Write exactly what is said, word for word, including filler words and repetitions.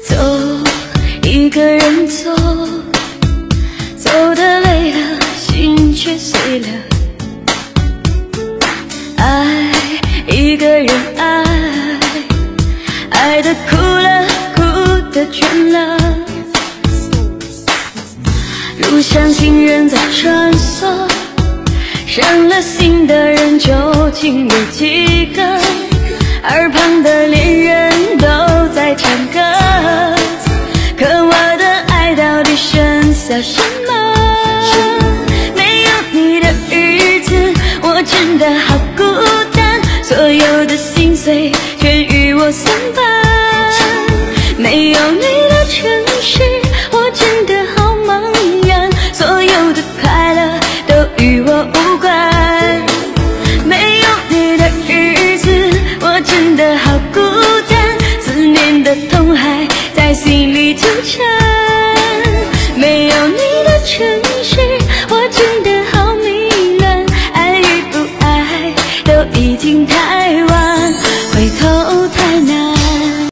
走，一个人走，走得累了，心却碎了。爱，一个人爱，爱得哭了，哭得倦了。路上行人在穿梭，伤了心的人究竟有几个？耳旁的恋人都在唱歌，可我的爱到底剩下什么？没有你的日子，我真的好孤单，所有的心碎全与我相伴。没有你的城市，我真的好茫然，所有的快乐都与我无关。没有你的日子，我真的好孤单，思念的痛还在心里纠缠。没有你的城市，我真的好迷乱，爱与不爱都已经太